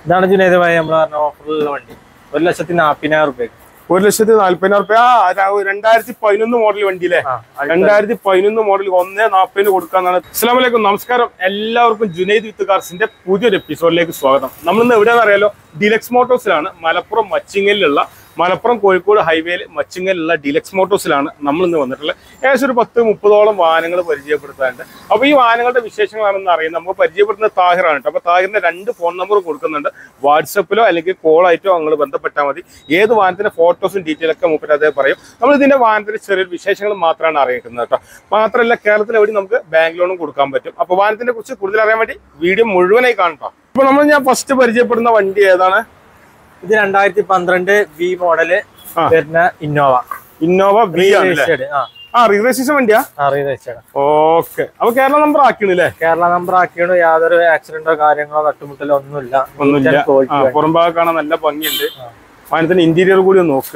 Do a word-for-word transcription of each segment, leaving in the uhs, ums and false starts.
ഇതാണ് ജുനൈദ് ഭായി നമ്മൾ പറഞ്ഞ ഓഫറിലുള്ള വണ്ടി ഒരു ലക്ഷത്തി നാപ്പതിനായിരം റുപ്യക്ക് ഒരു ലക്ഷത്തി നാല്പതിനായിരം റുപ്യ രണ്ടായിരത്തി പതിനൊന്ന് മോഡൽ വണ്ടിയിലെ രണ്ടായിരത്തി പതിനൊന്ന് മോഡൽ ഒന്നേ നാപ്പതിന് കൊടുക്കാന്നാണ്. അസ്സലാമു അലൈക്കും, നമസ്കാരം. എല്ലാവർക്കും ജുനൈദ് വിത്ത് കാർസിന്റെ പുതിയൊരു എപ്പിസോഡിലേക്ക് സ്വാഗതം. നമ്മളിന്ന് എവിടെയാണെന്ന് അറിയാലോ, ഡിലക്സ് മോട്ടോഴ്സിലാണ്. മലപ്പുറം മച്ചിങ്ങലിലുള്ള മലപ്പുറം കോഴിക്കോട് ഹൈവേയിൽ മച്ചിങ്ങലിലുള്ള ഡിലക്സ് മോട്ടോഴ്സിലാണ് നമ്മൾ ഇന്ന് വന്നിട്ടുള്ളത്. ഏകദേശം ഒരു പത്ത് മുപ്പതോളം വാഹനങ്ങൾ പരിചയപ്പെടുത്താറുണ്ട്. അപ്പോൾ ഈ വാഹനങ്ങളുടെ വിശേഷങ്ങളാണെന്ന് അറിയാം. നമുക്ക് പരിചയപ്പെടുന്ന താഹിറാണ് കേട്ടോ. അപ്പോൾ താഹിറിന്റെ രണ്ട് ഫോൺ നമ്പർ കൊടുക്കുന്നുണ്ട്. വാട്സപ്പിലോ അല്ലെങ്കിൽ കോൾ ആയിട്ടോ നിങ്ങൾ ബന്ധപ്പെട്ടാൽ മതി. ഏത് വാഹനത്തിന്റെ ഫോട്ടോസും ഡീറ്റെയിൽ ഒക്കെ മൂപ്പര് അതേ പറയും. നമ്മൾ ഇതിന്റെ വാഹനത്തിന്റെ ചെറിയ വിശേഷങ്ങൾ മാത്രമാണ് അറിയിക്കുന്നത് കേട്ടോ. മാത്രമല്ല കേരളത്തിൽ എവിടെ നമുക്ക് ബാങ്ക് ലോണും കൊടുക്കാൻ പറ്റും. അപ്പോൾ വാഹനത്തിനെ കുറിച്ച് കൂടുതൽ അറിയാൻ വേണ്ടി വീഡിയോ മുഴുവനായി കാണട്ടോ. അപ്പോൾ നമ്മൾ ഞാൻ ഫസ്റ്റ് പരിചയപ്പെടുന്ന വണ്ടി ഏതാണ്? ഇത് രണ്ടായിരത്തി പന്ത്രണ്ട് വി മോഡല് വരുന്ന ഇന്നോവ ഇന്നോവ വി ആണ്. ആ റീരജിസ്ട്രേഷൻ വണ്ടിയാ? ഓക്കെ. അപ്പൊ കേരള നമ്പർ ആക്കിയല്ലേ? കേരള നമ്പർ ആക്കിയാണ്. യാതൊരു ആക്സിഡന്റോ കാര്യങ്ങളോ തട്ടുമുട്ടലോ ഒന്നുമില്ല. ഒന്നുമില്ല. പുറംഭാഗം കാണാൻ നല്ല ഭംഗിയുണ്ട്. വാഹനത്തിന്റെ ഇന്റീരിയർ കൂടി ഒന്ന് നോക്കുക.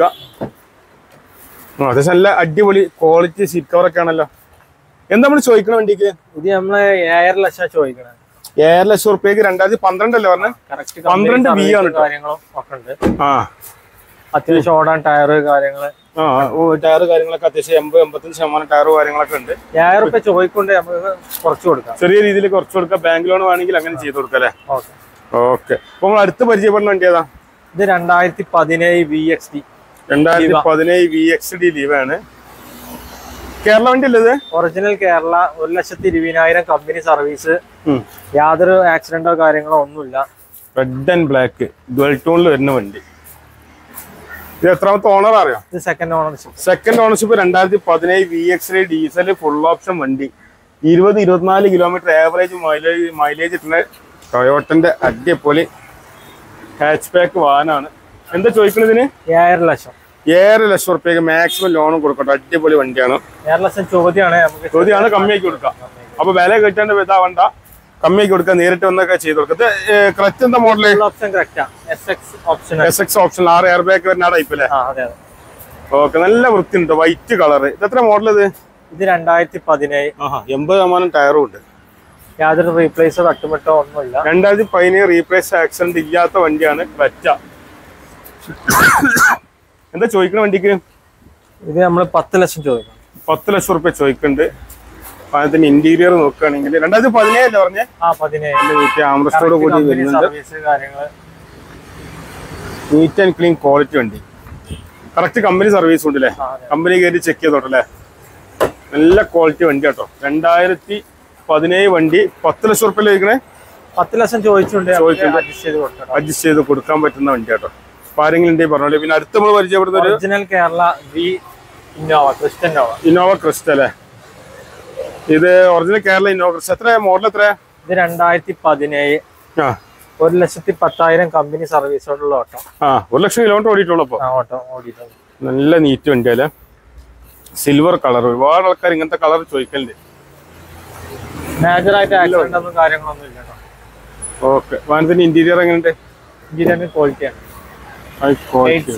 അത്യാവശ്യം നല്ല അടിപൊളി ക്വാളിറ്റി സീറ്റ് കവറൊക്കെ ആണല്ലോ. എന്താ നമ്മൾ ചോദിക്കണ വണ്ടിക്ക്? ഇത് നമ്മള് ഏഴര ലക്ഷം ചോദിക്കണേ. ഏഴര ലക്ഷം റുപ്യക്ക് രണ്ടായിരത്തി പന്ത്രണ്ടല്ലേ പറഞ്ഞ? പന്ത്രണ്ട് ബി ആണ്. കാര്യങ്ങളും ഒക്കെ ഉണ്ട്. ആ അത്യാവശ്യം ഓടാൻ ടയറ് കാര്യങ്ങള് ആ ടയർ കാര്യങ്ങളൊക്കെ അത്യാവശ്യം എൺപത് എൺപത്തഞ്ച് ശതമാനം ടയർ കാര്യങ്ങളൊക്കെ ഉണ്ട്. ഏഴായിരം റുപ്യ ചോദിക്കൊണ്ട് നമുക്ക് കുറച്ച് കൊടുക്കാം. ചെറിയ രീതിയിൽ കുറച്ച് കൊടുക്കാം. ബാങ്ക് ലോൺ വേണമെങ്കിൽ അങ്ങനെ ചെയ്ത് കൊടുക്കാം അല്ലേ? ഓക്കെ. അപ്പൊ നമ്മൾ അടുത്ത് പരിചയപ്പെടുന്ന വണ്ടി ഏതാ? ഇത് രണ്ടായിരത്തി പതിനേഴ് വി എക്സ് ഡി രണ്ടായിരത്തി പതിനേഴ് വി എക്സ് ഡി ലീവാണ്. കേരള വണ്ടി അല്ലേ? ഒറിജിനൽ കേരള. ഒരു ലക്ഷത്തി ഇരുപതിനായിരം കമ്പനി സർവീസ്. യാതൊരു ആക്സിഡന്റോ കാര്യങ്ങളോ ഒന്നുമില്ല. റെഡ് ആൻഡ് ബ്ലാക്ക് ഡുവൽ ടോണിൽ വരുന്ന വണ്ടി. ഇത് എത്രാമത്തെ ഓണർ അറിയാം? ഇത് സെക്കൻഡ് ഓണർഷിപ്പ്. സെക്കൻഡ് ഓണർഷിപ്പ് രണ്ടായിരത്തി പതിനേഴ് V X D diesel full option വണ്ടി. ഇരുപത് ഇരുപത്തിനാല് കിലോമീറ്റർ ആവറേജ് മൈലേജ് മൈലേജ് ഇട്ടുന്ന ടൊയോട്ടന്റെ അടിപൊളി ഹാച്ച് ബാക്ക് വാഹനമാണ്. എന്താ ചോദിക്കുന്നതിന്? ഏഴര ലക്ഷം ഏഴര ലക്ഷം റുപ്യക്ക് മാക്സിമം ലോണും കൊടുക്കട്ടെ. അടിപൊളി വണ്ടിയാണ്. ഏഴര ലക്ഷം ചോദ്യമാണ്. ചോദ്യമാണ് കമ്മിയാക്കി കൊടുക്കാം. അപ്പൊ വില കിട്ടേണ്ട ഇതാവണ്ട, കമ്മിയാക്കി കൊടുക്കാം. നേരിട്ട് വന്നൊക്കെ ചെയ്ത് കൊടുക്കാം. ക്ലച്ച് എന്താ മോഡല്? എസ് എക്സ് ഓപ്ഷൻ ആറ് എയർ ബാഗ് വരുന്ന ടൈപ്പ് അല്ലേ? ഓക്കെ. നല്ല വൃത്തിയുണ്ട്. White colour. ഇത് എത്ര മോഡൽ? ഇത് ഇത് രണ്ടായിരത്തി പതിനേഴ്. എൺപത് ശതമാനം ടയറും ഉണ്ട്. യാതൊരു റീപ്ലേസോ തട്ടുമുട്ടോ ഒന്നുമില്ല. രണ്ടായിരത്തി പതിനേഴ് റീപ്ലേസ് ആക്സിഡന്റ് ഇല്ലാത്ത വണ്ടിയാണ് ക്ലച്ച. എന്താ ചോദിക്കണ വണ്ടിക്ക്? ഇത് നമ്മൾ പത്ത് ലക്ഷം ചോദിക്കണം. പത്ത് ലക്ഷം റുപ്യ ചോദിക്കുന്നുണ്ട്. അതിന്റെ ഇന്റീരിയർ നോക്കുകയാണെങ്കിൽ രണ്ടായിരത്തി പതിനേഴല്ലേ പറഞ്ഞേ? ആ പതിനേഴ്. ആംറസ്റ്റോട് കൂടി വരുന്നുണ്ട്. നീറ്റ് ആൻഡ് ക്ലീൻ ക്വാളിറ്റി വണ്ടി. കറക്റ്റ് കമ്പനി സർവീസ് ഉണ്ട് അല്ലേ? കമ്പനി കയറി ചെക്ക് ചെയ്തോട്ടല്ലേ? നല്ല ക്വാളിറ്റി വണ്ടി കേട്ടോ. രണ്ടായിരത്തി പതിനേഴ് വണ്ടി. പത്ത് ലക്ഷം റുപ്യ ചോദിക്കണേ? പത്ത് ലക്ഷം ചോദിച്ചുണ്ട്. അഡ്ജസ്റ്റ് ചെയ്ത് കൊടുക്കാൻ പറ്റുന്ന വണ്ടി കേട്ടോ. ആരെങ്കിലും ഉണ്ടെങ്കിൽ പറഞ്ഞോളൂ. പിന്നെ അടുത്ത് നമ്മൾ പരിചയപ്പെടുന്ന original Kerala V Innova Crysta. Innova Crysta അല്ലേ? ഇത് ഒറിജിനൽ കേരള ഇന്നോവ ക്രിസ്റ്റ. എത്ര മോഡൽ? എത്ര? ഇത് രണ്ടായിരത്തി പതിനേഴ്. ഒരു ലക്ഷത്തി പത്തായിരം കമ്പനി സർവീസോടുള്ള ഓട്ടോ. ആ ഒരു ലക്ഷം കിലോമീറ്റർ ഓടിയിട്ടുള്ളൂ. ഓട്ടോ ഓടിയിട്ടുള്ളൂ. നല്ല നീറ്റ് വണ്ടി അല്ലേ? Silver colour. ഒരുപാട് ആൾക്കാർ ഇങ്ങനത്തെ കളർ ചോദിക്കലുണ്ട്. മേജറായിട്ട് ആക്സിഡന്റും കാര്യങ്ങളൊന്നും ഇല്ല. ഓക്കെ. വാഹനത്തിന്റെ ഇന്റീരിയർ എങ്ങനെയുണ്ട്? ഇന്റീരിയറിന് ക്വാളിറ്റിയാണ്. ആ എയ്റ്റ്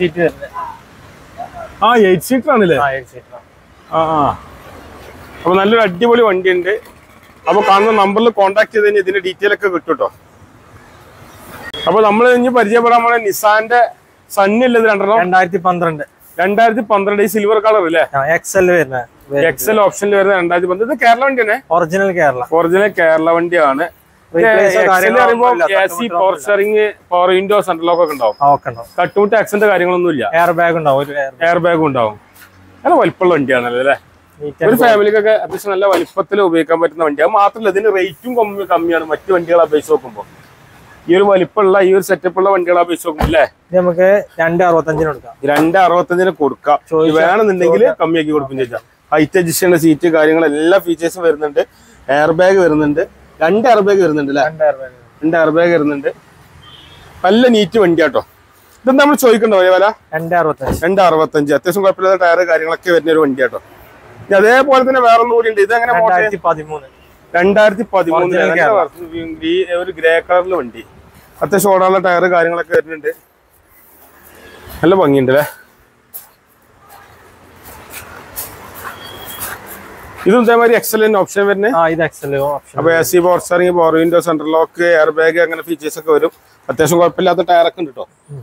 സീറ്റർ ആണല്ലേ? ആ ആ അപ്പൊ നല്ലൊരു അടിപൊളി വണ്ടി ഉണ്ട്. അപ്പൊ കാണുന്ന നമ്പറിൽ കോൺടാക്ട് ചെയ്ത് കഴിഞ്ഞാൽ ഇതിന്റെ ഡീറ്റെയിൽ ഒക്കെ കിട്ടും കേട്ടോ. അപ്പൊ നമ്മൾ ഇനി പരിചയപ്പെടാൻ പോണ നിസാന്റെ സണ്ണില്ലത് രണ്ടെണ്ണം. രണ്ടായിരത്തി പന്ത്രണ്ട് രണ്ടായിരത്തി പന്ത്രണ്ട് ഈ സിൽവർ കളർ അല്ലേ? എക്സൽ വരുന്ന എക്സൽ ഓപ്ഷനിൽ വരുന്ന രണ്ടായിരത്തി പന്ത്രണ്ട്. ഇത് കേരള വണ്ടി തന്നെ? ഒറിജിനൽ കേരള. ഒറിജിനൽ കേരള വണ്ടിയാണ്. പവർ വിൻഡോ സെൻട്രൽ ലോക്ക് ഒക്കെ ഉണ്ടാവും. തട്ടുമുട്ട് ആക്സിഡന്റ് കാര്യങ്ങളൊന്നും ഇല്ല. എയർ ബാഗ് ഉണ്ടാവും. എയർ ബാഗും ഉണ്ടാവും. നല്ല വലിപ്പമുള്ള വണ്ടിയാണല്ലോ അല്ലേ? ഒരു ഫാമിലിക്കൊക്കെ അത്യാവശ്യം നല്ല വലിപ്പത്തിൽ ഉപയോഗിക്കാൻ പറ്റുന്ന വണ്ടിയാണ്. മാത്രമല്ല ഇതിന് റേറ്റും കമ്മി കമ്മിയാണ് മറ്റു വണ്ടികളെ അപേക്ഷിച്ച് നോക്കുമ്പോൾ. ഈ ഒരു വലിപ്പമുള്ള ഈ ഒരു സെറ്റപ്പ് ഉള്ള വണ്ടികളെ അപേക്ഷിച്ച് നോക്കുമ്പോൾ അല്ലേ? നമുക്ക് രണ്ട് അറുപത്തഞ്ചിന് കൊടുക്കാം. രണ്ട് അറുപത്തഞ്ചിന് കൊടുക്കാം. വേണമെന്നുണ്ടെങ്കിൽ കമ്മിയാക്കി കൊടുക്കും ചോദിച്ചാൽ. ഹൈറ്റ് അഡ്ജസ്റ്റ് സീറ്റ് കാര്യങ്ങൾ എല്ലാ ഫീച്ചേഴ്സും വരുന്നുണ്ട്. എയർ ബാഗ് വരുന്നുണ്ട്. രണ്ട് എയർ ബാഗ് വരുന്നുണ്ട് അല്ലേ? രണ്ട് എയർ ബാഗ് വരുന്നുണ്ട്. നല്ല നീറ്റ് വണ്ടി കേട്ടോ. ഇതെന്താ നമ്മൾ ചോദിക്കണ്ടോ വില? രണ്ട് അറുപത്തഞ്ച്. രണ്ട് അറുപത്തഞ്ച് അത്യാവശ്യം കുഴപ്പമില്ലാത്ത ടയർ കാര്യങ്ങളൊക്കെ വരുന്ന ഒരു വണ്ടി കേട്ടോ. അതേപോലെ തന്നെ വേറെ ഒന്നും കൂടി ഉണ്ട്. ഇത് എങ്ങനെ? രണ്ടായിരത്തി പതിമൂന്ന് രണ്ടായിരത്തി പതിമൂന്ന് ഒരു ഗ്രേ കളറിൽ വണ്ടി. അത്യാവശ്യം ഓടാനുള്ള ടയർ കാര്യങ്ങളൊക്കെ വരുന്നുണ്ട്. നല്ല ഭംഗിയുണ്ട് അല്ലേ? ഇതും ഇതേമാതിരി എക്സലന്റ് ഓപ്ഷൻ വരുന്നത്. ആ ഇത് എക്സലന്റ് ഓപ്ഷൻ. അപ്പോൾ AC power steering, power window, central lock, air bag അങ്ങനെ ഫീച്ചേഴ്സ് ഒക്കെ വരും. അത്യാവശ്യം കുഴപ്പമില്ലാത്ത ടയറൊക്കെ ഉണ്ട് കേട്ടോ.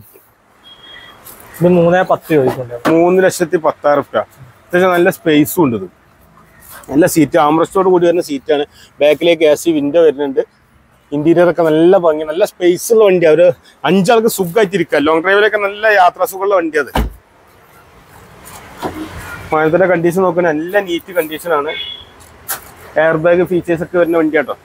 ഇത് മൂന്നേ പത്ത് ചോദിക്കുന്നുണ്ട്. മൂന്ന് ലക്ഷത്തി പത്തായിരം റുപ്യ. അത്യാവശ്യം നല്ല സ്പേസും ഉണ്ട്. ഇത് നല്ല സീറ്റ്, ആംറസ്റ്റോട് കൂടി വരുന്ന സീറ്റാണ്. ബാക്കിലേക്ക് എ സി വിൻഡോ വരുന്നുണ്ട്. ഇന്റീരിയർ ഒക്കെ നല്ല ഭംഗി, നല്ല സ്പേസ് ഉള്ള വണ്ടിയാണ്. ഒരു അഞ്ചാൾക്ക് സുഖമായിട്ടിരിക്കുക. ലോങ് ഡ്രൈവിലൊക്കെ നല്ല യാത്രാ സുഖമുള്ള വണ്ടി അത്. മാനത്തിന്റെ കണ്ടീഷൻ നോക്കുന്ന നല്ല നീറ്റ് കണ്ടീഷനാണ്. എയർ ബാഗ് ഫീച്ചേഴ്സ് ഒക്കെ വരുന്ന വണ്ടിയാട്ടോ.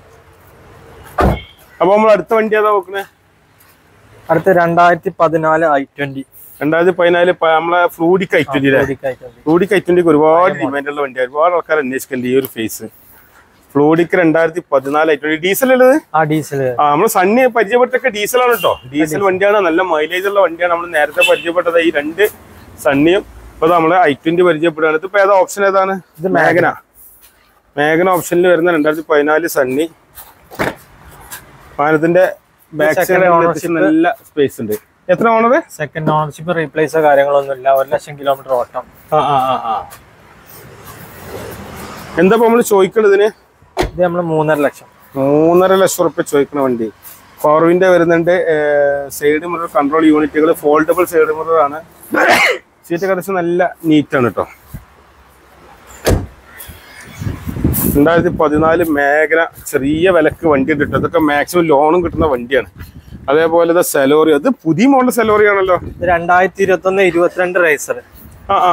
അപ്പൊ നമ്മൾ അടുത്ത വണ്ടി ഏതാ നോക്കണേ? അടുത്ത രണ്ടായിരത്തി പതിനാല് ഐ ട്വന്റി. രണ്ടായിരത്തി പതിനാല് നമ്മളെ ഫ്ലൂഡിക് ഐ ട്വന്റി അല്ലേ? ഫ്ലൂഡിക് ഐ ട്വന്റിക്ക് ഒരുപാട് ഡിമാൻഡുള്ള വണ്ടിയാണ്. ഒരുപാട് ആൾക്കാർ അന്വേഷിക്കുന്നുണ്ട് ഈ ഒരു ഫേസ്. ഫ്ലൂഡിക്ക് രണ്ടായിരത്തി പതിനാല് ഐ ട്വന്റി ഡീസൽ ഉള്ളത്. ആ ഡീസൽ ആ നമ്മള് സണ്ണി പരിചയപ്പെട്ടൊക്കെ ഡീസലാണ് കേട്ടോ. ഡീസൽ വണ്ടിയാണ്, നല്ല മൈലേജ് ഉള്ള വണ്ടിയാണ്. നമ്മൾ നേരത്തെ പരിചയപ്പെട്ടത് ഈ രണ്ട് സണ്ണിയും. ഇപ്പൊ നമ്മള് ഐ ട്വന്റി പരിചയപ്പെടുകയാണ്. ഇതിപ്പോ ഏതാ ഓപ്ഷൻ ഏതാണ്? ഇത് മേഘന. മേഘന ഓപ്ഷനിൽ വരുന്ന രണ്ടായിരത്തി പതിനാല് സണ്ണി. വാഹനത്തിന്റെ ബാക്ക് സൈഡ് നല്ല സ്പേസ് ഉണ്ട്. എത്ര ഓണർ? സെക്കൻഡ് ഓണർഷിപ്പ്, റീപ്ലേസോ കാര്യങ്ങളൊന്നും ഇല്ല. ഒരു ലക്ഷം കിലോമീറ്റർ ഓട്ടം. ആ ആ ആ എന്താ നമ്മള് ചോദിക്കണത് ഇതിന്? ഇത് നമ്മള് മൂന്നര ലക്ഷം മൂന്നര ലക്ഷം റുപ്യ ചോദിക്കുന്ന വണ്ടി. പവർ വിൻഡോ വരുന്നുണ്ട്. സൈഡ് മിറർ കൺട്രോൾ യൂണിറ്റുകൾ, ഫോൾഡബിൾ സൈഡ് മിറർ ആണ്. സീറ്റ് കടച്ച് നല്ല നീറ്റാണ് കേട്ടോ. രണ്ടായിരത്തി പതിനാല് മേഖല ചെറിയ വിലക്ക് വണ്ടി ഉണ്ട് കേട്ടോ. ഇതൊക്കെ മാക്സിമം ലോണും കിട്ടുന്ന വണ്ടിയാണ്. അതേപോലെ സെലോറി, അത് പുതിയ മോഡൽ സെലോറി ആണല്ലോ. രണ്ടായിരത്തി ഇരുപത്തി ഒന്ന് ഇരുപത്തിരണ്ട് റേസർ. ആ ആ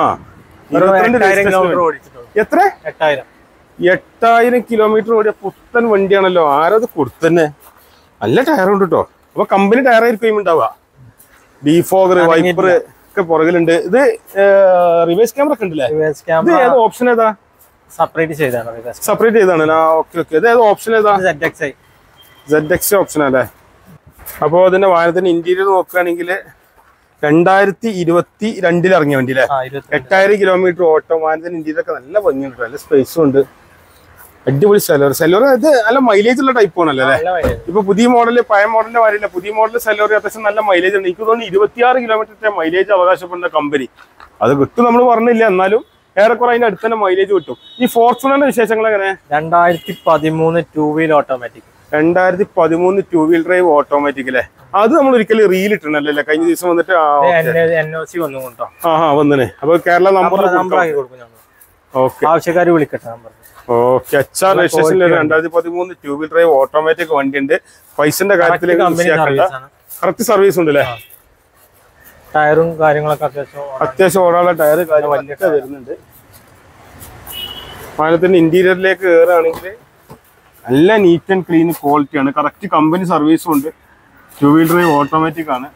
എത്ര? എട്ടായിരം എട്ടായിരം കിലോമീറ്റർ ഓടിയ പുത്തൻ വണ്ടിയാണല്ലോ. ആരത് കൊടുത്തന്നെ? നല്ല ടയറുണ്ട് കേട്ടോ. അപ്പൊ കമ്പനി ടയർ ആയിരിക്കും ഉണ്ടാവുക. ഡീഫോഗർ, വൈപ്പർ ഒക്കെ പുറകിലുണ്ട്. ഇത് റിവേഴ്സ് ക്യാമറ ഒക്കെ ഉണ്ടല്ലേ? ഇത് ഏത് ഓപ്ഷൻ ഏതാ? സെപ്പറേറ്റ് ചെയ്താണ്. സെപ്പറേറ്റ് ചെയ്താണ്. Okay okay. ഇത് ഏത് ഓപ്ഷൻ ഏതാ? Z X I. Z X option അല്ലേ? അപ്പോൾ അതിന്റെ വാഹനത്തിന്റെ ഇന്റീരിയർ നോക്കുകയാണെങ്കിൽ രണ്ടായിരത്തി ഇരുപത്തി രണ്ടിൽ ഇറങ്ങിയ വണ്ടി അല്ലേ? എട്ടായിരം കിലോമീറ്റർ ഓട്ടം. വാഹനത്തിന്റെ ഇന്റീരിയർ ഒക്കെ നല്ല ഭംഗിയുണ്ട്, നല്ല സ്പേസും ഉണ്ട്. അടിപൊളി സെലോർ. സെലോർ ഇത് നല്ല മൈലേജ് ഉള്ള ടൈപ്പ് ആണല്ലോ അല്ലേ? ഇപ്പൊ പുതിയ മോഡല് പഴയ മോഡലിന്റെ മാറിയില്ല. പുതിയ മോഡൽ സെലോർ അത്യാവശ്യം നല്ല മൈലേജ് ഉണ്ട്. എനിക്ക് തോന്നുന്നു ഇരുപത്തിയാറ് കിലോമീറ്റർ മൈലേജ് അവകാശപ്പെടുന്ന കമ്പനി. അത് കിട്ടും നമ്മൾ പറഞ്ഞില്ല, എന്നാലും ഏറെക്കുറെ അതിന്റെ അടുത്ത് തന്നെ മൈലേജ് കിട്ടും. ഈ ഫോർച്യൂണറിന്റെ വിശേഷങ്ങൾ എങ്ങനെ? രണ്ടായിരത്തി പതിമൂന്ന് ടൂ വീൽ ഓട്ടോമാറ്റിക്. രണ്ടായിരത്തി പതിമൂന്ന് ടൂ വീൽ ഡ്രൈവ് ഓട്ടോമാറ്റിക് അല്ലേ? അത് നമ്മൾ ഒരിക്കലും റീൽ ഇട്ടിട്ടുണ്ടല്ലേ? കഴിഞ്ഞ ദിവസം വന്നിട്ട് ആ വന്നേ. അപ്പൊ കേരള നമ്പർ ആവശ്യക്കാർ വിളിക്കട്ടെ. ഓക്കെ. എച്ച് ആർ രജിസ്ട്രേഷൻ രണ്ടായിരത്തി പതിമൂന്ന് ടൂ വീൽ ഡ്രൈവ് ഓട്ടോമാറ്റിക് വണ്ടി ഉണ്ട്. പൈസന്റെ കാര്യത്തിലേക്ക് കറക്റ്റ് സർവീസ് ഉണ്ട് അല്ലേ? ടയറും കാര്യങ്ങളൊക്കെ അത്യാവശ്യം അത്യാവശ്യം ഓടാനുള്ള ടയർ കാര്യങ്ങളൊക്കെ വരുന്നുണ്ട്. വാഹനത്തിന്റെ ഇന്റീരിയറിലേക്ക് കയറുകയാണെങ്കിൽ നല്ല നീറ്റ് ആൻഡ് ക്ലീൻ ക്വാളിറ്റിയാണ്. കറക്റ്റ് കമ്പനി സർവീസും ഉണ്ട്. ടൂ വീൽ ഡ്രൈവ് ഓട്ടോമാറ്റിക് ആണ്.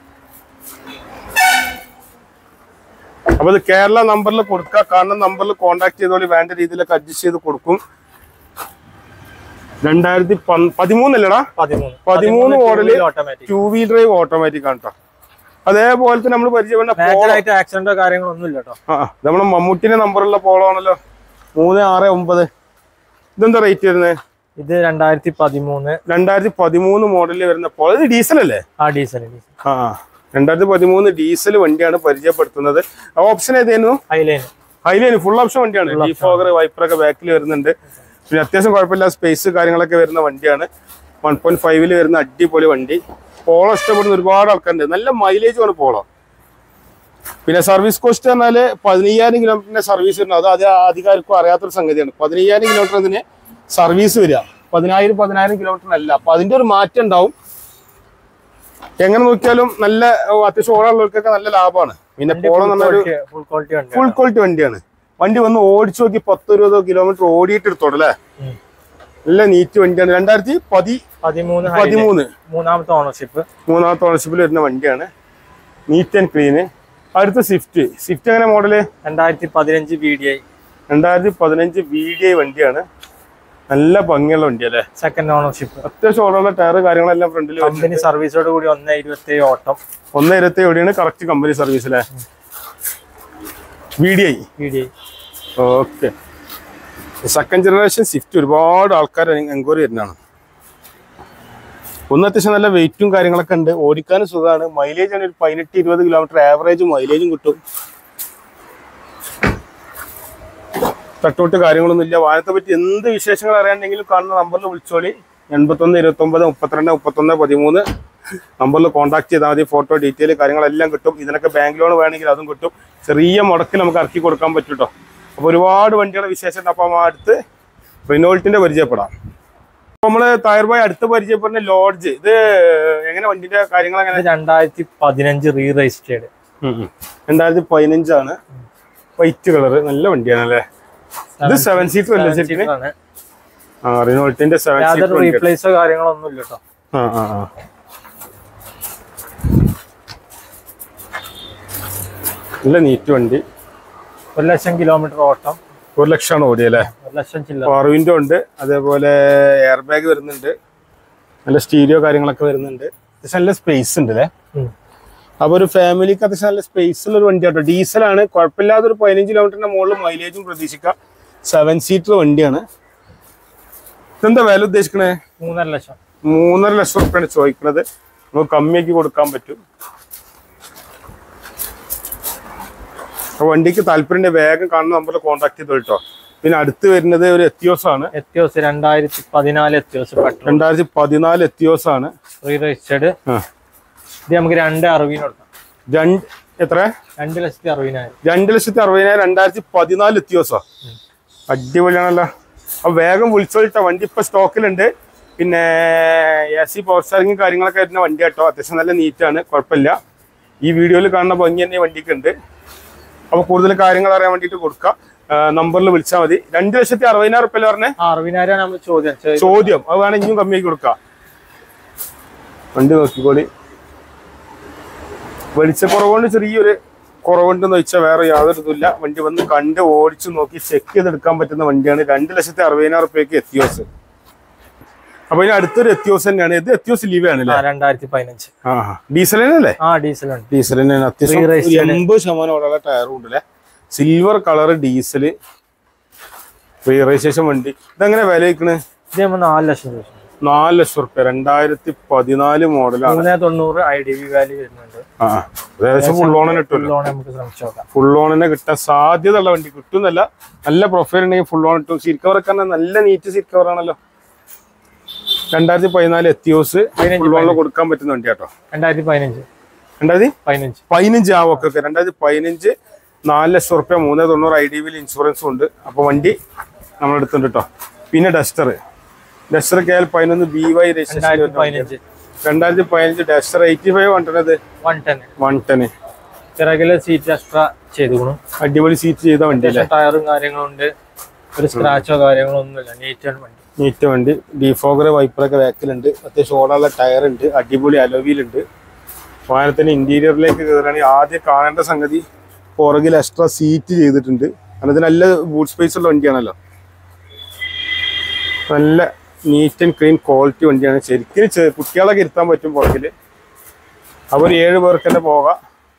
അപ്പൊ അത് കേരള നമ്പറിൽ കൊടുക്കുക. കാണുന്ന നമ്പറിൽ കോൺടാക്ട് ചെയ്തോളി. വേണ്ട രീതിയിലൊക്കെ അഡ്ജസ്റ്റ് ചെയ്ത് കൊടുക്കും. രണ്ടായിരത്തി പതിമൂന്നല്ലടാ പതിമൂന്ന് model two wheel drive automatic ആണ് കേട്ടോ. അതേപോലെ തന്നെ നമ്മൾ പരിചയപ്പെടുന്ന ആക്സിഡന്റോ കാര്യങ്ങളൊന്നും ഇല്ല കേട്ടോ. ആ നമ്മളെ മമ്മൂട്ടിന്റെ നമ്പറുള്ള പോളോ ആണല്ലോ. മൂന്ന് ആറ് ഒമ്പത്. ഇതെന്താ റേറ്റ് വരുന്നത്? ഇത് രണ്ടായിരത്തി പതിമൂന്ന് രണ്ടായിരത്തി പതിമൂന്ന് മോഡലിൽ വരുന്ന പോളോ. ഇത് ഡീസൽ അല്ലേ? ആ ഡീസൽ. ആ രണ്ടായിരത്തി പതിമൂന്ന് ഡീസൽ വണ്ടിയാണ് പരിചയപ്പെടുത്തുന്നത്. ഓപ്ഷൻ ഏതായിരുന്നു? ഹൈലൈൻ. ഹൈലൈൻ ഫുൾ ഓപ്ഷൻ വണ്ടിയാണ്. ഡീഫോഗർ, വൈപ്പറൊക്കെ ബാക്കിൽ വരുന്നുണ്ട്. പിന്നെ അത്യാവശ്യം കുഴപ്പമില്ല സ്പേസ് കാര്യങ്ങളൊക്കെ വരുന്ന വണ്ടിയാണ്. വൺ പോയിന്റ് ഫൈവില് വരുന്ന അടിപൊളി വണ്ടി. പോളോ ഇഷ്ടപ്പെടുന്ന ഒരുപാട് ആൾക്കാരുണ്ട്. നല്ല മൈലേജ് ആണ് പോളോ. പിന്നെ സർവീസ് കോസ്റ്റ് പറഞ്ഞാല് പതിനയ്യായിരം കിലോമീറ്ററിന്റെ സർവീസ് വരുന്നത്. അത് അത് അധികാരിക്കും അറിയാത്തൊരു സംഗതിയാണ്. പതിനയ്യായിരം കിലോമീറ്റർ അതിന് സർവീസ് വരിക. പതിനായിരം പതിനായിരം കിലോമീറ്ററിനല്ല. അപ്പൊ അതിന്റെ ഒരു മാറ്റം ഉണ്ടാവും. എങ്ങനെ നോക്കിയാലും നല്ല അത്യാവശ്യം ഓടാനുള്ളവർക്കൊക്കെ നല്ല ലാഭമാണ്. പിന്നെ പോളോ എന്നൊരു ഫുൾ ക്വാളിറ്റി വണ്ടിയാണ്. വണ്ടി വന്ന് ഓടിച്ചു നോക്കി പത്തോ ഇരുപതോ കിലോമീറ്റർ ഓടിയിട്ട് എടുത്തോളൂ അല്ലേ? നല്ല നീറ്റ് വണ്ടിയാണ്. രണ്ടായിരത്തി പതി പതിമൂന്ന് പതിമൂന്ന് മൂന്നാമത്തെ ഓണർഷിപ്പ് മൂന്നാമത്തെ ഓണർഷിപ്പിൽ വരുന്ന വണ്ടിയാണ്. Neat and clean. അടുത്ത സ്വിഫ്റ്റ്. സ്വിഫ്റ്റ് എങ്ങനെ മോഡല്? രണ്ടായിരത്തി പതിനഞ്ച് വി ഡി ഐ. രണ്ടായിരത്തി പതിനഞ്ച് വി ഡി ഐ വണ്ടിയാണ്. നല്ല ഭംഗിയുള്ള വണ്ടി അല്ലേ? Second ownership. അത്യാവശ്യം ഓടാനുള്ള ടയർ കാര്യങ്ങളെല്ലാം ഫ്രണ്ടിൽ. കമ്പനി സർവീസോട് കൂടി ഒന്ന് ഇരുപത്തി ഏഴ് ഓട്ടം. ഒന്ന് ഇരുപത്തി എവിടെയാണ് കറക്റ്റ് കമ്പനി സർവീസ് അല്ലേ? V D I. V D I. Okay. Second generation Swift ഒരുപാട് ആൾക്കാർ എൻക്വയറി വരുന്നതാണ്. ഒന്ന് അത്യാവശ്യം നല്ല വെയിറ്റും കാര്യങ്ങളൊക്കെ ഉണ്ട്. ഓടിക്കാനും സുഖമാണ്. മൈലേജ് ആണ് ഒരു പതിനെട്ട് ഇരുപത് കിലോമീറ്റർ ആവറേജ് മൈലേജും കിട്ടും. തട്ടോട്ട് കാര്യങ്ങളൊന്നും ഇല്ല. വാഹനത്തെ പറ്റി എന്ത് വിശേഷങ്ങൾ അറിയാണ്ടെങ്കിലും കാണുന്ന നമ്പറിൽ വിളിച്ചോളി. എൺപത്തൊന്ന് ഇരുപത്തി ഒമ്പത് മുപ്പത്തിരണ്ട് മുപ്പത്തൊന്ന് പതിമൂന്ന്. നമ്പറിൽ കോൺടാക്ട് ചെയ്താൽ മതി. ഫോട്ടോ ഡീറ്റെയിൽ കാര്യങ്ങളെല്ലാം കിട്ടും. ഇതിനൊക്കെ ബാങ്ക് ലോൺ വേണമെങ്കിൽ അതും കിട്ടും. ചെറിയ മുടക്കിൽ നമുക്ക് ഇറക്കി കൊടുക്കാൻ പറ്റും കേട്ടോ. അപ്പോൾ ഒരുപാട് വണ്ടികളുടെ വിശേഷം ഉണ്ട്. അപ്പോൾ അടുത്ത് റിനോൾട്ടിന്റെ പരിചയപ്പെടാം. അപ്പോൾ നമ്മൾ ടയർ ബോയ് അടുത്ത് പരിചയപ്പെടുന്ന ലോഡ്ജ്. ഇത് എങ്ങനെ വണ്ടിന്റെ കാര്യങ്ങൾ എങ്ങനെ? രണ്ടായിരത്തി പതിനഞ്ച് റീ രജിസ്റ്റേർഡ്. രണ്ടായിരത്തി പതിനഞ്ചാണ്. വൈറ്റ് കളർ, നല്ല വണ്ടിയാണ് അല്ലേ? ഇത് സെവൻ സീറ്റർ അല്ലേ ശരിക്കും? ആ, റിനോൾട്ടിന്റെ സെവൻ സീറ്റർ. റീപ്ലേസോ കാര്യങ്ങളോ ഒന്നും ഇല്ല കേട്ടോ. ആ ആ ആ നല്ല നീറ്റ് വണ്ടി. ഒരു ലക്ഷം കിലോമീറ്റർ ഓട്ടം. ഒരു ലക്ഷമാണ് ഓടിയല്ലേ? ഒരു ലക്ഷം പവർ വിൻഡോ ഉണ്ട്, അതേപോലെ എയർ ബാഗ് വരുന്നുണ്ട്, നല്ല സ്റ്റീരിയോ കാര്യങ്ങളൊക്കെ വരുന്നുണ്ട്. അത്യാവശ്യം നല്ല സ്പേസ് ഉണ്ട് അല്ലേ? അപ്പൊ ഒരു ഫാമിലിക്ക് അത്യാവശ്യം നല്ല സ്പേസ് ഉള്ള ഒരു വണ്ടി കേട്ടോ. ഡീസലാണ്, കുഴപ്പമില്ലാതെ ഒരു പതിനഞ്ച് കിലോമീറ്ററിന്റെ മുകളിൽ മൈലേജും പ്രതീക്ഷിക്കാം. സെവൻ സീറ്റർ വണ്ടിയാണ്. ഇതെന്താ വില ഉദ്ദേശിക്കണേ? മൂന്നര ലക്ഷം. മൂന്നര ലക്ഷം റുപ്യാണ് ചോദിക്കുന്നത്. നമുക്ക് കമ്മിയാക്കി കൊടുക്കാൻ പറ്റും. അപ്പൊ വണ്ടിക്ക് താല്പര്യം വേഗം കാണുന്ന നമ്പറിൽ കോൺടാക്ട് ചെയ്തോ കേട്ടോ. പിന്നെ അടുത്ത് വരുന്നത് ഒരു എത്തിയോസ് ആണ്. എത്തിയോസ് രണ്ടായിരത്തി പതിനാല് എത്തിയോസ് രണ്ടായിരത്തി പതിനാല് എത്തിയോസ് ആണ്. Reregistered. ഇത് നമുക്ക് രണ്ട് അറുപതിന് കൊടുക്കാം. രണ്ട് എത്ര? രണ്ട് ലക്ഷത്തി അറുപതിനായിരം. രണ്ട് ലക്ഷത്തി അറുപതിനായിരം രണ്ടായിരത്തി പതിനാല് എത്തിയോസോ? അടിപൊളിയാണല്ലോ. അപ്പൊ വേഗം വിളിച്ചോളിട്ടോ. വണ്ടി ഇപ്പൊ സ്റ്റോക്കിലുണ്ട്. പിന്നെ എ സി പവർ സ്റ്റാറിങ് കാര്യങ്ങളൊക്കെ വരുന്ന വണ്ടി കേട്ടോ. അത്യാവശ്യം നല്ല നീറ്റാണ്, കുഴപ്പമില്ല. ഈ വീഡിയോയിൽ കാണുന്ന ഭംഗി തന്നെ വണ്ടിക്ക് ഉണ്ട്. അപ്പൊ കൂടുതൽ കാര്യങ്ങൾ അറിയാൻ വേണ്ടിട്ട് കൊടുക്കാം. നമ്പറിൽ വിളിച്ചാൽ മതി. രണ്ട് ലക്ഷത്തി അറുപതിനായിരം റുപ്യ പറഞ്ഞേ? അറുപതിനായിരം നമ്മൾ ചോദ്യം ചോദ്യം അത് വേണം, ഇനിയും കമ്മിയാക്കി കൊടുക്കാം. വണ്ടി നോക്കിക്കോളി. വെളിച്ചക്കുറവുകൊണ്ട് ചെറിയൊരു കുറവുണ്ടെന്ന് വെച്ചാൽ വേറെ യാതൊരു ഇതുമില്ല. വണ്ടി വന്ന് കണ്ട് ഓടിച്ചു നോക്കി ചെക്ക് ചെയ്തെടുക്കാൻ പറ്റുന്ന വണ്ടിയാണ്. രണ്ട് ലക്ഷത്തി അറുപതിനായിരം റുപ്യക്ക് എത്തിയോസ്. അപ്പൊ ഇനി അടുത്തൊരു എത്തിയോസ് തന്നെയാണ്. ഇത് എത്തിയോസ് ലീവ് ആണല്ലേ? രണ്ടായിരത്തി പതിനഞ്ച്. ആ ഡീസൽ തന്നെയല്ലേ? ആ ഡീസൽ ഡീസൽ തന്നെയാണ്. അത്യാവശ്യം എൺപത് ശതമാനം ഓടുള്ള ടയറും ഉണ്ടല്ലേ? Silver colour diesel reregistration വണ്ടി. ഇതെങ്ങനെ വില വയ്ക്കണേ? നാല് ലക്ഷം രൂപ. നാല് ലക്ഷം റുപ്യ. രണ്ടായിരത്തി പതിനാല് മോഡലാണ്. മൂന്ന് തൊണ്ണൂറ് ഐ ഡി വി വാല്യൂ വരുന്നുണ്ട്. ആ ഏകദേശം ഫുൾ ഓണിന് കിട്ടുമല്ലോ. ഫുൾ ഓണിനെ കിട്ടാൻ സാധ്യത ഉള്ള വണ്ടി. കിട്ടുന്നല്ല, നല്ല പ്രൊഫൈൽ ഉണ്ടെങ്കിൽ ഫുൾ ഓൺ കിട്ടും. സീറ്റ് കവർ ഒക്കെ നല്ല നീറ്റ് സീറ്റ് കവർ ആണല്ലോ. രണ്ടായിരത്തി പതിനാല് എത്തിയോസ് ഫുൾ ഓണിൽ കൊടുക്കാൻ പറ്റുന്ന വണ്ടി കേട്ടോ. രണ്ടായിരത്തി പതിനഞ്ച് രണ്ടായിരത്തി പതിനഞ്ച് പതിനഞ്ച് ആ ഓക്കെ ഓക്കെ. രണ്ടായിരത്തി പതിനഞ്ച് നാല് ലക്ഷം റുപ്യ മൂന്ന് തൊണ്ണൂറ് ഐ ഡി വിയിൽ ഇൻഷുറൻസും ഉണ്ട്. അപ്പൊ വണ്ടി നമ്മളെടുത്തുണ്ട് കേട്ടോ. പിന്നെ ഡസ്റ്റർ ഡസ്റ്റർ കെ എൽ പതിനൊന്ന് ബി വൈ രജിസ്ട്രേഷൻ. രണ്ടായിരത്തി പതിനഞ്ച് ഡസ്റ്റർ എയ്റ്റി ഫൈവ് വണ്ടത് വൺ ടെൻ വൺ ടെന് പിറകിലെ സീറ്റ് എക്സ്ട്രാ ചെയ്തു. അടിപൊളി സീറ്റ് ചെയ്ത വണ്ടി. ടയറും കാര്യങ്ങളും ഉണ്ട്, ഒരു സ്ക്രാച്ചോ കാര്യങ്ങളോ ഒന്നുമില്ല. നീറ്റ് വണ്ടി. നീറ്റ് വണ്ടി. ഡിഫോഗർ വൈപ്പറൊക്കെ ബാക്കിലുണ്ട്. അത്യാവശ്യം ഓടാനുള്ള ടയർ ഉണ്ട്. അടിപൊളി അലോവിയിലുണ്ട്. വാഹനത്തിന് ഇന്റീരിയറിലേക്ക് കയറുകയാണെങ്കിൽ ആദ്യം കാണേണ്ട സംഗതി പുറകിൽ എക്സ്ട്രാ സീറ്റ് ചെയ്തിട്ടുണ്ട്. അതിന് നല്ല ബൂട്ട് സ്പേസ് ഉള്ള വണ്ടിയാണല്ലോ. നല്ല നീറ്റ് ആൻഡ് ക്ലീൻ ക്വാളിറ്റി വണ്ടിയാണ്. ശരിക്കും കുട്ടികളൊക്കെ ഇരുത്താൻ പറ്റും പുറകിൽ. അവർ ഏഴ് പേർക്ക് തന്നെ പോകാം.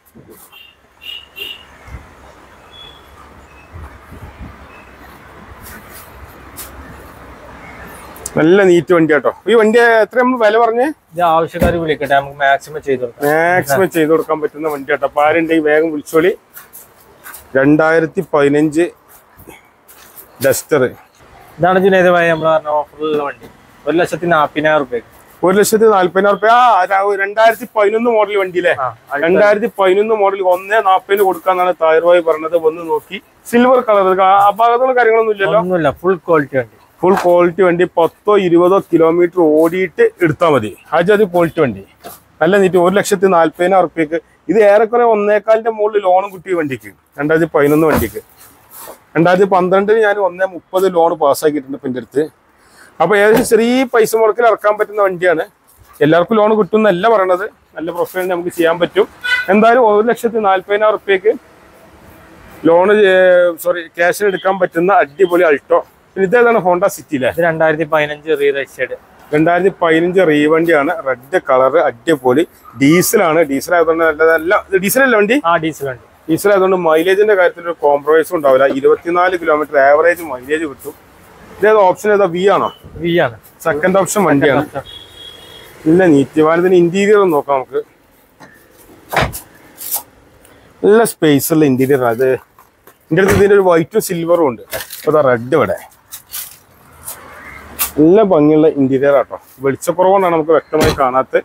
നല്ല നീറ്റ് വണ്ടി കേട്ടോ. ഈ വണ്ടി എത്ര നമ്മൾ വില പറഞ്ഞേ? ആവശ്യക്കാർ വിളിക്കട്ടെ, നമുക്ക് മാക്സിമം ചെയ്ത് കൊടുക്കാം. മാക്സിമം ചെയ്ത് കൊടുക്കാൻ പറ്റുന്ന വണ്ടി കേട്ടോ. അപ്പൊ ആരുണ്ടെങ്കിൽ വേഗം വിളിച്ചോളി. രണ്ടായിരത്തി പതിനഞ്ച് ഡസ്റ്റർ. ഇതാണ് ജുനൈദ് ഭായി നമ്മൾ പറഞ്ഞ ഓഫറിലുള്ള വണ്ടി. ഒരു ലക്ഷത്തി നാപ്പതിനായിരം റുപ്യ. ഒരു ലക്ഷത്തി നാല്പതിനായിരം റുപ്യ. രണ്ടായിരത്തി പതിനൊന്ന് മോഡൽ വണ്ടിയിലെ രണ്ടായിരത്തി പതിനൊന്ന് മോഡൽ ഒന്നേ നാപ്പതിന് കൊടുക്കാന്നാണ് ടയർ ബോയ് പറഞ്ഞത്. വന്ന് നോക്കി. സിൽവർ കളർ അപാകതമുള്ള കാര്യങ്ങളൊന്നും ഇല്ലല്ലോ. ഫുൾ ക്വാളിറ്റി വണ്ടി. ഫുൾ ക്വാളിറ്റി വണ്ടി. പത്തോ ഇരുപതോ കിലോമീറ്റർ ഓടിയിട്ട് എടുത്താൽ മതി. ആജാതി ക്വാളിറ്റി വണ്ടി. നല്ല നീറ്റ്. ഒരു ലക്ഷത്തി നാല്പതിനായിരം റുപ്യക്ക്. ഇത് ഏറെക്കുറെ ഒന്നേക്കാലിന്റെ മുകളിൽ ലോണും കിട്ടിയ വണ്ടിക്ക്. രണ്ടായിരത്തി പതിനൊന്ന് വണ്ടിക്ക്. രണ്ടായിരത്തി പന്ത്രണ്ടിന് ഞാൻ ഒന്നേ മുപ്പത് ലോൺ പാസ്സാക്കിയിട്ടുണ്ട് ഇപ്പം എൻ്റെ അടുത്ത്. അപ്പോൾ ഏകദേശം ചെറിയ പൈസ മുടക്കിൽ ഇറക്കാൻ പറ്റുന്ന വണ്ടിയാണ്. എല്ലാവർക്കും ലോൺ കിട്ടും എന്നല്ല പറയണത്. നല്ല പ്രൊഫൈൽ നമുക്ക് ചെയ്യാൻ പറ്റും. എന്തായാലും ഒരു ലക്ഷത്തി നാല്പതിനായിരം റുപ്യക്ക് ലോണ് സോറി ക്യാഷിന് എടുക്കാൻ പറ്റുന്ന അടിപൊളി അൾട്ടോ. പിന്നെ ഇതേതാണ് ഹോണ്ട സിറ്റിയിലെ രണ്ടായിരത്തി പതിനഞ്ച് റീ രജിസ്റ്റേർഡ്. രണ്ടായിരത്തി പതിനഞ്ച് റീ വണ്ടിയാണ്. റെഡ് കളർ അടിപൊളി. ഡീസലാണ്. ഡീസൽ ആയതുകൊണ്ട് നല്ല നല്ല ഡീസലല്ല വണ്ടി. ആ ഡീസൽ വണ്ടി. ഡീസൽ ആയതുകൊണ്ട് മൈലേജിന്റെ കാര്യത്തിൽ ഒരു കോംപ്രമൈസും ഉണ്ടാവില്ല. ഇരുപത്തിനാല് കിലോമീറ്റർ ആവറേജ് മൈലേജ് കിട്ടും. ഇതേത് ഓപ്ഷൻ ഏതാ? വി ആണോ? വി ആണ് സെക്കൻഡ് ഓപ്ഷൻ വണ്ടിയാണ്. നല്ല നീറ്റ്. വാഹനത്തിന് ഇന്റീരിയർ ഒന്ന് നോക്കാം നമുക്ക്. നല്ല സ്പേസ് ഉള്ള ഇന്റീരിയർ. അത് എൻ്റെ അടുത്ത് ഇതിൻ്റെ ഒരു വൈറ്റും സിൽവറും ഉണ്ട്. അപ്പോൾ അതാ റെഡ് ഇവിടെ. നല്ല ഭംഗിയുള്ള ഇന്റീരിയർ ആട്ടോ. വെളിച്ചക്കുറവുകൊണ്ടാണ് നമുക്ക് വ്യക്തമായി കാണാത്ത.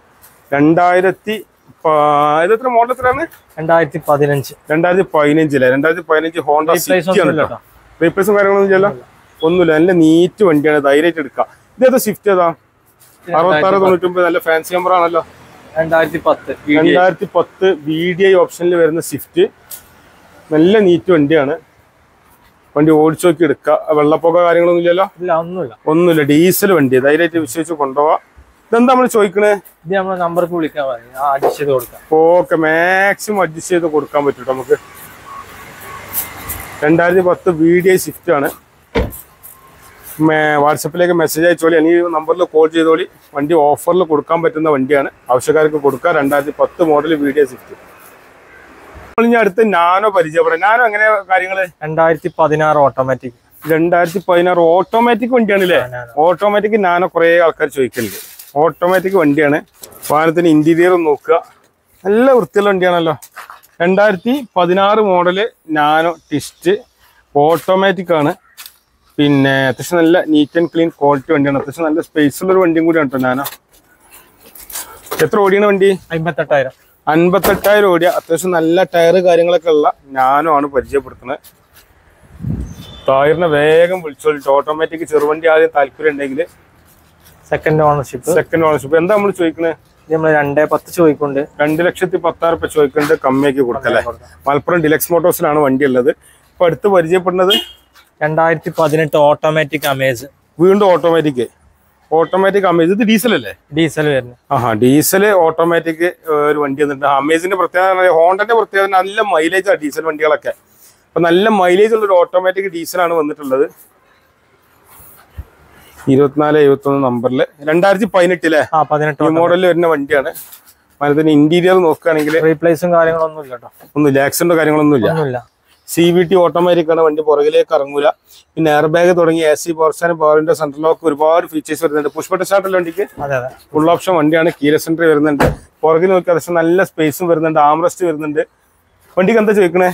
രണ്ടായിരത്തി എത്ര മോഡൽ എത്രയാണ്? രണ്ടായിരത്തി പതിനഞ്ച് രണ്ടായിരത്തി പതിനഞ്ചിലെ രണ്ടായിരത്തി പതിനഞ്ച് ഹോണ്ട സിറ്റി ആണ് കേട്ടോ. റീപ്ലേസും കാര്യങ്ങളൊന്നും ചെയ്യല്ല, ഒന്നുമില്ല. നല്ല നീറ്റ് വണ്ടിയാണ്, ധൈര്യമായിട്ട് എടുക്കാം. ഇതേതാ സ്വിഫ്റ്റ് ഏതാ? അറുപത്താറ് തൊണ്ണൂറ്റി ഒമ്പത്, നല്ല ഫാൻസി നമ്പർ ആണല്ലോ. രണ്ടായിരത്തി പത്ത് രണ്ടായിരത്തി പത്ത് വി ഡി ഐ ഓപ്ഷനിൽ വരുന്ന സ്വിഫ്റ്റ്, നല്ല നീറ്റ് വണ്ടിയാണ്. വണ്ടി ഓടിച്ചു നോക്കി എടുക്കുക. വെള്ളപ്പൊക്ക കാര്യങ്ങളൊന്നും ഇല്ലല്ലോ? ഇല്ല, ഒന്നുമില്ല ഒന്നുമില്ല. ഡീസൽ വണ്ടി, ധൈര്യമായിട്ട് വിശ്വസിച്ച് കൊണ്ടുപോവാം. ഇതെന്താ നമ്മൾ ചോദിക്കണേ? ഇത് നമ്മളെ നമ്പർക്ക് വിളിക്കാൻ അഡ്ജസ്റ്റ് ചെയ്ത് കൊടുക്കാം. ഓക്കെ, മാക്സിമം അഡ്ജസ്റ്റ് ചെയ്ത് കൊടുക്കാൻ പറ്റും നമുക്ക്. രണ്ടായിരത്തി പത്ത് വി ഡി ഐ സ്വിഫ്റ്റ് ആണ്. വാട്സപ്പിലേക്ക് മെസ്സേജ് അയച്ചോളി, അല്ലെങ്കിൽ നമ്പറിൽ കോൾ ചെയ്തോളി. വണ്ടി ഓഫറിൽ കൊടുക്കാൻ പറ്റുന്ന വണ്ടിയാണ്, ആവശ്യക്കാർക്ക് കൊടുക്കുക. രണ്ടായിരത്തി പത്ത് model V D I Swift. ഇനി അടുത്ത് നാനോ പരിചയപ്പെടാം. നാനോ എങ്ങനെ കാര്യങ്ങള്? രണ്ടായിരത്തി പതിനാറ് ഓട്ടോമാറ്റിക്. രണ്ടായിരത്തി പതിനാറ് ഓട്ടോമാറ്റിക് വണ്ടിയാണല്ലേ? ഓട്ടോമാറ്റിക് നാനോ കുറെ ആൾക്കാർ ചോദിക്കലുണ്ട്. ഓട്ടോമാറ്റിക് വണ്ടിയാണ്. വാഹനത്തിന് ഇന്റീരിയർ നോക്കുക, നല്ല വൃത്തിയുള്ള വണ്ടിയാണല്ലോ. രണ്ടായിരത്തി പതിനാറ് മോഡല് നാനോ ടിസ്റ്റ് ഓട്ടോമാറ്റിക് ആണ്. പിന്നെ അത്യാവശ്യം നല്ല നീറ്റ് ആൻഡ് ക്ലീൻ ക്വാളിറ്റി വണ്ടിയാണ്. അത്യാവശ്യം നല്ല സ്പേസ് ഉള്ളൊരു വണ്ടിയും കൂടിയാണ് കേട്ടോ നാനോ. എത്ര ഓടിയാണ് വണ്ടി? അമ്പത്തെട്ടായിരം. അൻപത്തെട്ടായിരം ഓടിയ അത്യാവശ്യം നല്ല ടയർ കാര്യങ്ങളൊക്കെ ഉള്ള നാനോ ആണ് പരിചയപ്പെടുത്തുന്നത്. ടയറിനെ വേഗം വിളിച്ചോളിട്ട്. ഓട്ടോമാറ്റിക് ചെറുവണ്ടി ആദ്യം താല്പര്യം ഉണ്ടെങ്കിൽ സെക്കൻഡ് ഓണർഷിപ്പ്. സെക്കൻഡ് ഓണർഷിപ്പ് എന്താ നമ്മൾ ചോദിക്കുന്നത്? നമ്മൾ രണ്ടേ പത്ത് ചോദിക്കുന്നുണ്ട്. രണ്ട് ലക്ഷത്തി പത്തായിരം രൂപ ചോദിക്കുന്നുണ്ട്, കമ്മിയാക്കി കൊടുക്കല്ലേ? മലപ്പുറം ഡിലക്സ് മോട്ടോഴ്സിലാണ് വണ്ടി ഉള്ളത്. ഇപ്പൊ അടുത്ത് പരിചയപ്പെടുന്നത് രണ്ടായിരത്തി പതിനെട്ട് ഓട്ടോമാറ്റിക് അമേസ്. വീണ്ടും ഓട്ടോമാറ്റിക് ഓട്ടോമാറ്റിക് അമേസ്. ഇത് ഡീസൽ അല്ലേ? ഡീസൽ വരുന്നത്. ആഹാ, ഡീസൽ ഓട്ടോമാറ്റിക് ഒരു വണ്ടി വന്നിട്ടുണ്ട്. അമേസിന്റെ പ്രത്യേകത, ഹോണ്ടന്റെ പ്രത്യേകത നല്ല മൈലേജാണ് ഡീസൽ വണ്ടികളൊക്കെ. അപ്പൊ നല്ല മൈലേജ് ഉള്ള ഒരു ഓട്ടോമാറ്റിക് ഡീസലാണ് വന്നിട്ടുള്ളത്. ഇരുപത്തിനാല് എഴുപത്തി ഒന്ന് നമ്പറില് രണ്ടായിരത്തി പതിനെട്ടിലെ ഈ മോഡലിൽ വരുന്ന വണ്ടിയാണ്. അതിന് ഇന്റീരിയർ നോക്കുകയാണെങ്കിൽ റീപ്ലേസും കാര്യങ്ങളൊന്നും ഇല്ല കേട്ടോ. ഒന്നുമില്ല, ആക്സിഡന്റോ കാര്യങ്ങളൊന്നും ഇല്ല. സി വി ടി ഓട്ടോമാറ്റിക് ആണ്. വണ്ടി പുറകിലേക്ക് ഇറങ്ങൂല. പിന്നെ എയർ ബാഗ് തുടങ്ങി എ സി പോർഷൻ പവറിന്റെ സെൻട്രൽ ലോക്ക് ഒരുപാട് ഫീച്ചേഴ്സ് വരുന്നുണ്ട്. പുഷ്പട്ട സ്റ്റാർട്ടല്ല വണ്ടിക്ക്, ഫുൾ ഓപ്ഷൻ വണ്ടിയാണ്. കീല സെന്റർ വരുന്നുണ്ട്. പുറകിൽ നോക്കി അത്യാവശ്യം നല്ല സ്പേസും വരുന്നുണ്ട്. ആംറസ്റ്റ് വരുന്നുണ്ട്. വണ്ടിക്ക് എന്താ ചോദിക്കണേ?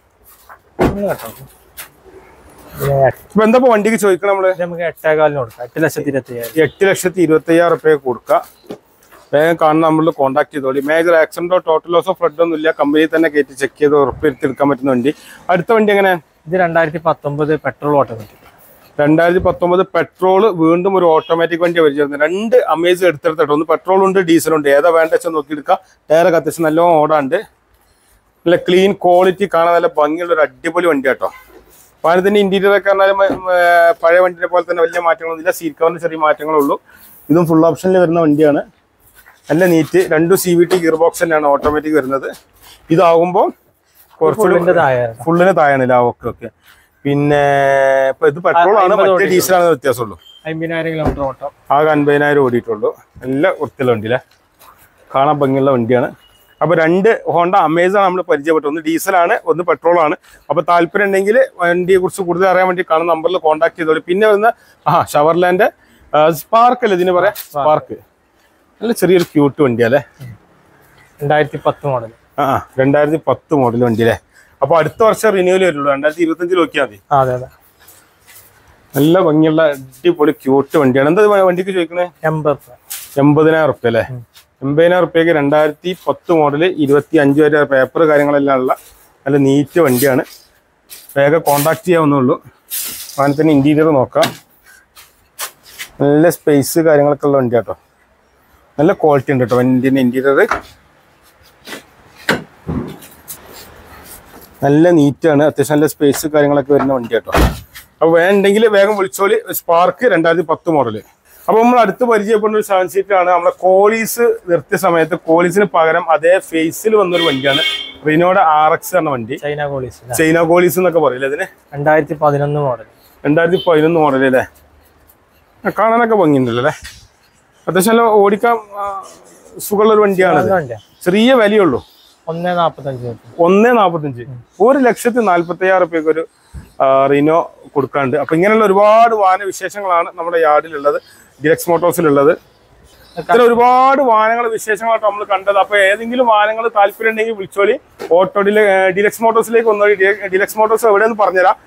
ഇപ്പൊ എന്താ വണ്ടിക്ക് ചോദിക്കണം നമ്മള്? നമുക്ക് എട്ടേകാലിന് കൊടുക്കാം. എട്ട് ലക്ഷത്തി ഇരുപത്തി അയ്യായിരം എട്ട് ലക്ഷത്തി ഇരുപത്തി അയ്യായിരം റുപ്യ കൊടുക്കാം. വേഗം കാണുന്ന നമ്മളിൽ കോൺടാക്ട് ചെയ്തോളി. മേജർ ആക്സിഡന്റോ ടോട്ടൽ ലോസോ ഫ്ലഡ് ഒന്നും ഇല്ല. കമ്പനി തന്നെ കയറ്റി ചെക്ക് ചെയ്ത് ഉറപ്പുവരുത്തി എടുക്കാൻ പറ്റുന്ന വണ്ടി. അടുത്ത വണ്ടി എങ്ങനെ? ഇത് രണ്ടായിരത്തി പത്തൊമ്പത് പെട്രോൾ ഓട്ടോമാറ്റിക്. രണ്ടായിരത്തി പത്തൊമ്പത് പെട്രോൾ വീണ്ടും ഒരു ഓട്ടോമാറ്റിക് വണ്ടി പരിചയം. രണ്ട് അമേസ് എടുത്തെടുത്തിട്ട് ഒന്ന് പെട്രോൾ ഉണ്ട്, ഡീസലുണ്ട്. ഏതാ വേണ്ട വെച്ചാൽ നോക്കി എടുക്കാം. ടയറൊക്കെ അത്യാവശ്യം നല്ലോണം ഓടാണ്ട്, നല്ല ക്ലീൻ ക്വാളിറ്റി, കാണാൻ നല്ല ഭംഗിയുള്ള ഒരു അടിപൊളി വണ്ടി കേട്ടോ. വാഹനത്തിന്റെ ഇന്റീരിയർ ഒക്കെ പറഞ്ഞാൽ പഴയ വണ്ടിനെ പോലെ തന്നെ വലിയ മാറ്റങ്ങളൊന്നുമില്ല. സീറ്റ് കവറിന് ചെറിയ മാറ്റങ്ങളുള്ളൂ. ഇതും ഫുൾ ഓപ്ഷനിൽ വരുന്ന വണ്ടിയാണ്. നല്ല നീറ്റ്. രണ്ടും C V T gear box തന്നെയാണ് ഓട്ടോമാറ്റിക് വരുന്നത്. ഇതാകുമ്പോൾ കുറച്ചുകൂടി ഫുള്ളിന് താഴെയാണില്ല. Okay okay. പിന്നെ ഇപ്പൊ ഇത് പെട്രോൾ ആണ്, മറ്റേ ഡീസലാണെന്ന് വ്യത്യാസമുള്ളൂ. അമ്പതിനായിരം കിലോമീറ്റർ ഓട്ടം. ആകെ അൻപതിനായിരം ഓടിയിട്ടുള്ളൂ. നല്ല വൃത്തിയുള്ള വണ്ടിയില്ലേ, കാണാൻ ഭംഗിയുള്ള വണ്ടിയാണ്. അപ്പൊ രണ്ട് ഹോണ്ട അമേസാണ് നമ്മൾ പരിചയപ്പെട്ടു. ഒന്ന് ഡീസലാണ്, ഒന്ന് പെട്രോൾ ആണ്. അപ്പൊ താല്പര്യം ഉണ്ടെങ്കിൽ വണ്ടിയെ കുറിച്ച് കൂടുതൽ അറിയാൻ വേണ്ടി കാണുന്ന നമ്പറിൽ കോൺടാക്ട് ചെയ്തോളൂ. പിന്നെ വരുന്ന ആ ഷവർലാൻഡ് സ്പാർക്ക് അല്ലേ ഇതിന് പറയാം? സ്പാർക്ക് നല്ല ചെറിയൊരു ക്യൂട്ട് വണ്ടിയല്ലേ? രണ്ടായിരത്തി പത്ത് മോഡൽ. ആ രണ്ടായിരത്തി പത്ത് മോഡൽ വണ്ടി അല്ലേ? അപ്പൊ അടുത്ത വർഷം റിന്യൂവൽ വരുള്ളൂ. രണ്ടായിരത്തി ഇരുപത്തി അഞ്ചിൽ നോക്കിയാൽ മതി. അതെ അതെ. നല്ല ഭംഗിയുള്ള അടിപൊളി ക്യൂട്ട് വണ്ടിയാണ്. എന്താ വണ്ടിക്ക് ചോദിക്കണേ? എൺപത് എൺപതിനായിരം റുപ്യ അല്ലേ? എൺപതിനായിരം റുപ്യക്ക് രണ്ടായിരത്തി പത്ത് മോഡല് ഇരുപത്തി അഞ്ച് വരെ പേപ്പർ കാര്യങ്ങളെല്ലാം ഉള്ള നല്ല നീറ്റ് വണ്ടിയാണ്. വേഗം കോണ്ടാക്ട് ചെയ്യാവുന്നുള്ളൂ. വാഹനത്തിന് ഇന്റീരിയർ നോക്കാം. നല്ല സ്പേസ് കാര്യങ്ങളൊക്കെ ഉള്ള വണ്ടി കേട്ടോ. നല്ല ക്വാളിറ്റി ഉണ്ട് കേട്ടോ വണ്ടിന്റെ ഇന്റീരിയർ. നല്ല നീറ്റാണ്. അത്യാവശ്യം നല്ല സ്പേസ് കാര്യങ്ങളൊക്കെ വരുന്ന വണ്ടി കേട്ടോ. അപ്പോൾ വേണ്ടെങ്കിൽ വേഗം വിളിച്ചോളി. സ്പാർക്ക് രണ്ടായിരത്തി പത്ത് മോഡല്. അപ്പൊ നമ്മൾ അടുത്ത് പരിചയപ്പെടുന്ന ഒരു സെവൻ സീറ്റാണ്. നമ്മളെ കോളീസ് നിർത്തിയ സമയത്ത് കോളീസിന് പകരം അതേ ഫേസിൽ വന്നൊരു വണ്ടിയാണ് റിനോയുടെ ആർ എക്സ് എന്ന വണ്ടി. ചൈന കോളീസ്. ചൈന കോളീസ് എന്നൊക്കെ പറയില്ലേ അതിന്? രണ്ടായിരത്തി പതിനൊന്ന് മോഡൽ. രണ്ടായിരത്തി പതിനൊന്ന് മോഡൽ അല്ലേ? കാണാനൊക്കെ ഭംഗിയുണ്ടല്ലോ അല്ലേ? അത്യാവശ്യം നല്ല ഓടിക്കാൻ സുഖമുള്ള ഒരു വണ്ടിയാണ്. ചെറിയ വിലയുള്ളൂ. ഒന്നേ നാപ്പത്തഞ്ച് ഒന്നേ നാപ്പത്തഞ്ച് ഒരു ലക്ഷത്തി നാല്പത്തി അയ്യായിരം റുപ്യക്ക് ഒരു റിനോ കൊടുക്കാണ്ട്. അപ്പൊ ഇങ്ങനെയുള്ള ഒരുപാട് വാഹന വിശേഷങ്ങളാണ് നമ്മുടെ യാർഡിലുള്ളത്, ഡിലക്സ് മോട്ടോഴ്സിലുള്ളത്. ഇത്ര ഒരുപാട് വാഹനങ്ങൾ വിശേഷങ്ങളായിട്ട് നമ്മൾ കണ്ടത്. അപ്പൊ ഏതെങ്കിലും വാഹനങ്ങൾ താല്പര്യം ഉണ്ടെങ്കിൽ വിളിച്ചോളി. ഓട്ടോ ഡില ഡിലക്സ് മോട്ടോഴ്സിലേക്ക് വന്നോളി. ഡിലക്സ് മോട്ടോഴ്സ് എവിടെയെന്ന് പറഞ്ഞുതരാം.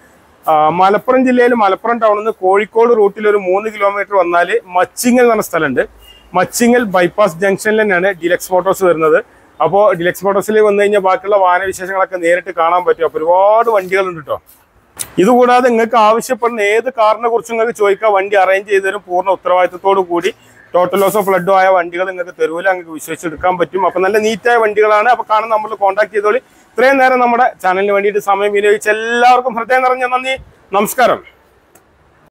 മലപ്പുറം ജില്ലയിൽ മലപ്പുറം ടൗണിൽ നിന്ന് കോഴിക്കോട് റൂട്ടിൽ ഒരു മൂന്ന് കിലോമീറ്റർ വന്നാൽ മച്ചിങ്ങൽ എന്ന് പറഞ്ഞ സ്ഥലമുണ്ട്. മച്ചിങ്ങൽ ബൈപ്പാസ് ജംഗ്ഷനിൽ തന്നെയാണ് ഡിലക്സ് മോട്ടോഴ്സ് വരുന്നത്. അപ്പോൾ ഡിലക്സ് മോട്ടോഴ്സിൽ വന്നു കഴിഞ്ഞാൽ ബാക്കിയുള്ള വാഹന വിശേഷങ്ങളൊക്കെ നേരിട്ട് കാണാൻ പറ്റും. അപ്പോൾ ഒരുപാട് വണ്ടികളുണ്ട് കേട്ടോ. ഇതുകൂടാതെ നിങ്ങൾക്ക് ആവശ്യപ്പെടുന്ന ഏത് കാറിനെ കുറിച്ച് നിങ്ങൾക്ക് ചോദിക്കാം, വണ്ടി അറേഞ്ച് ചെയ്ത് തരും. പൂർണ്ണ ഉത്തരവാദിത്തത്തോടു കൂടി ടോട്ടൽ ലോസോ ഫ്ലഡോ ആയ വണ്ടികൾ നിങ്ങൾക്ക് തരൂല, നിങ്ങൾക്ക് വിശ്വസിച്ചെടുക്കാൻ പറ്റും. അപ്പോൾ നല്ല നീറ്റായ വണ്ടികളാണ്. അപ്പോൾ കാണാൻ നമ്മൾ കോൺടാക്ട് ചെയ്തോളി. ഇത്രയും നേരം നമ്മുടെ ചാനലിന് വേണ്ടിയിട്ട് സമയം വിനിയോഗിച്ച എല്ലാവർക്കും ഹൃദയം നിറഞ്ഞ നന്ദി, നമസ്കാരം.